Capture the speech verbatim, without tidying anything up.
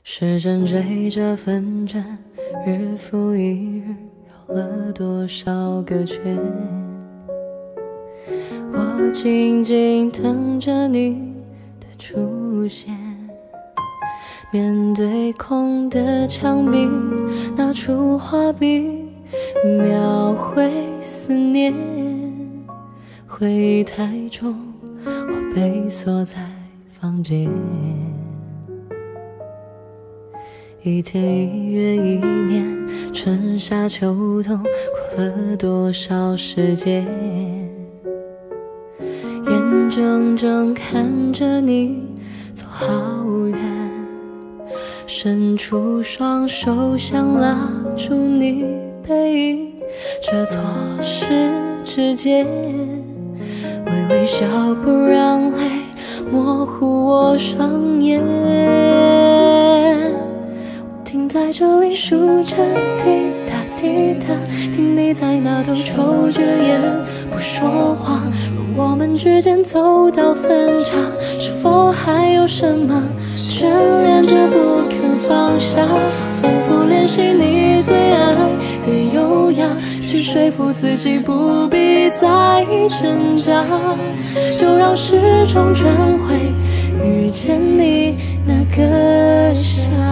时针追着分针，日复一日，绕了多少个圈？我静静等着你的出现，面对空的墙壁，拿出画笔，描绘思念。回忆太重，我被锁在房间。一天一月一年，春夏秋冬，过了多少时间？眼睁睁看着你走好远，伸出双手想拉住你背影，却错失指尖。微微笑不让泪模糊我双眼，停在这里数着滴答滴答，听你在那头抽着烟不说话。若我们之间走到分岔，是否还有什么眷恋着不肯放下？反复练习你最爱的优雅，去说服自己不必再挣扎，就让时钟转回遇见你那个夏。